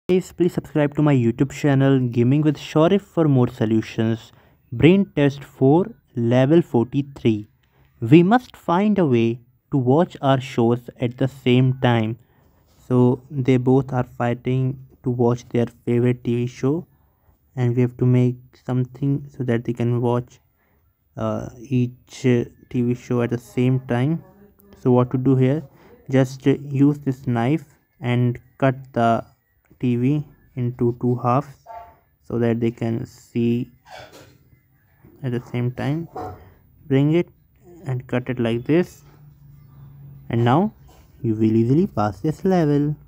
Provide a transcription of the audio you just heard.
Guys, please subscribe to my YouTube channel Gaming with Shaurya for more solutions. Brain test 4 level 43. We must find a way to watch our shows at the same time. So they both are fighting to watch their favorite TV show, and we have to make something so that they can watch each TV show at the same time. So what to do here, just use this knife and cut the TV into two halves so that they can see at the same time. Bring it and cut it like this, and now you will easily pass this level.